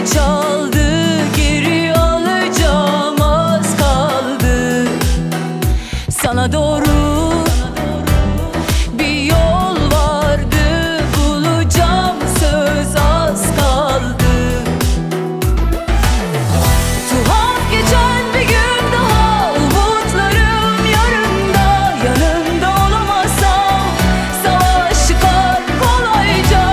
çaldı, geri alacağım az kaldı. Sana doğru bir yol vardı, bulacağım söz az kaldı. Tuhaf geçen bir gün daha, umutlarım yarında. Yanında olamazsam savaş çıkar kolayca.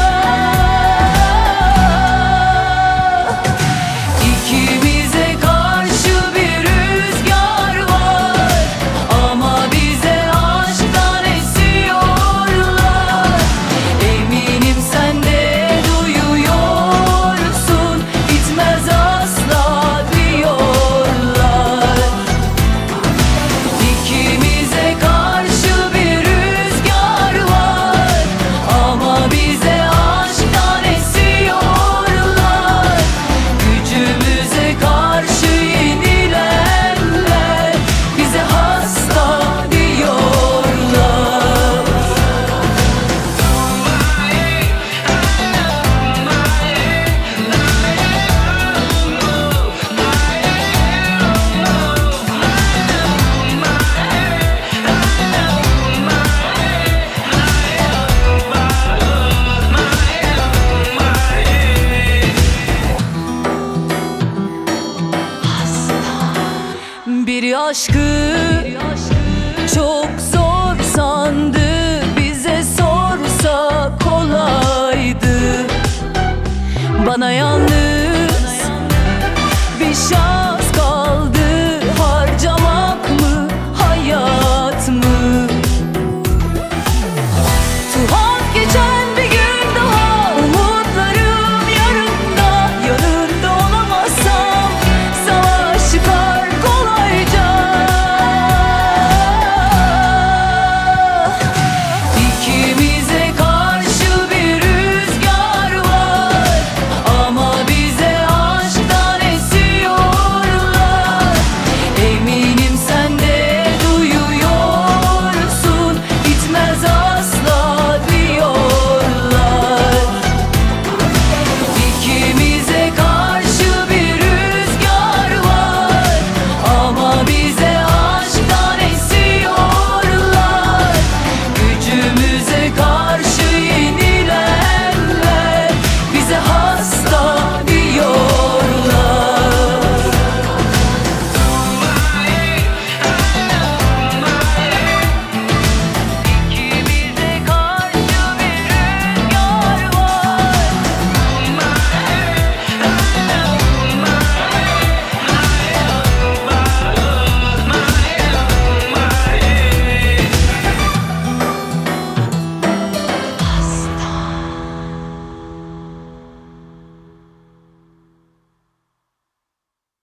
İkimize karşı bir rüzgar var, ama bize aşktan esiyorlar. Eminim sen de duyuyorsun, bitmez asla diyorlar. İkimize karşı bir rüzgar var, ama bize aşktan esiyorlar. Gücümüze karşı yenilenler bize hasta diyorlar. Biri aşkı çok zor sandı, bize sorsa kolaydı. Bana yanlış